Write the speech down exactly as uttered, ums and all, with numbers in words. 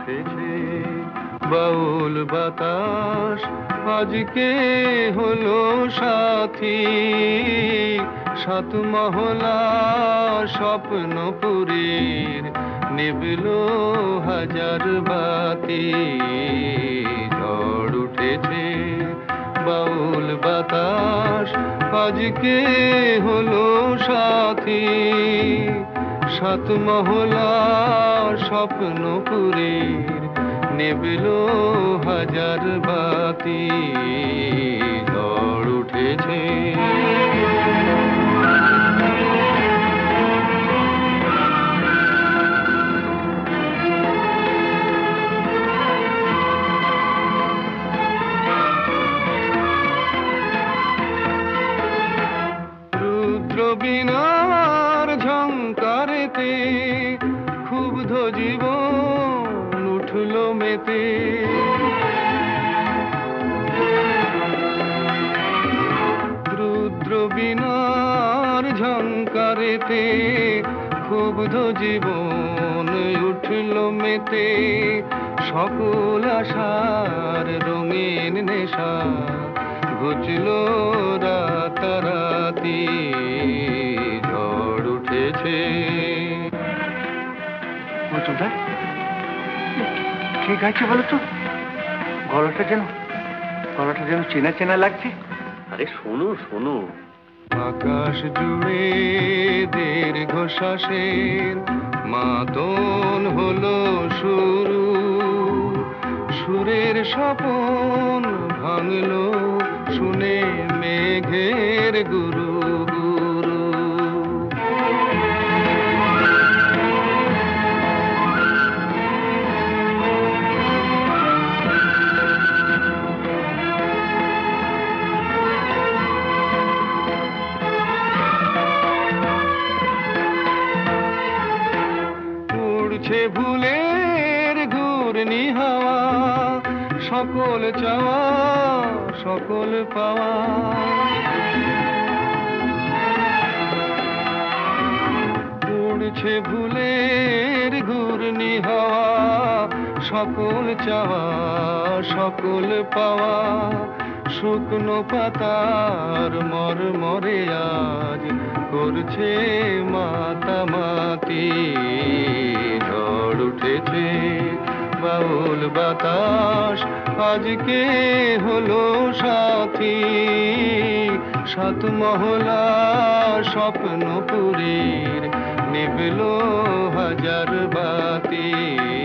উঠেছে বাউল বাতাস আজকে হলো সাথী সাত মহলা স্বপ্নপুরীর নিবিল হাজার বাতি ঝড় উঠেছে বাউল বাতাস আজকে হলো সাথী সাত মহলা স্বপ্নপুরীর নিবিল হাজার বাতি ঝড় উঠেছে রুদ্রবীণার ঝংকারেতে ক্ষুব্ধ জীবন উঠল মেতে রুদ্রবীণার ঝংকারেতে ক্ষুব্ধ জীবন উঠল মেতে সকল আশার রঙিন নেশা ঘুচল রাতারাতি ঝড় উঠেছে ঠিক আছে বলো তো গলাটা যেন গলাটা যেন চেনা চেনা লাগছে আরে শোনো শোনো আকাশ জুড়ে দীর্ঘ শ্বাসের মাতন হলো শুরু সুরের স্বপন ভাঙলো শুনে মেঘের গুরু গুরু উড়ছে ভুলের ঘূর্ণি হাওয়া সকল চাওয়া সকল পাওয়া উড়ছে ভুলের ঘূর্ণি হাওয়া সকল চাওয়া সকল পাওয়া শুকনো পাতার মর মরে আজ করছে মাতামাতি ঝড় উঠেছে বাউল বাতাস আজকে হলো সাথী সাত মহলা স্বপ্নপুরীর নিবিল হাজার বাতি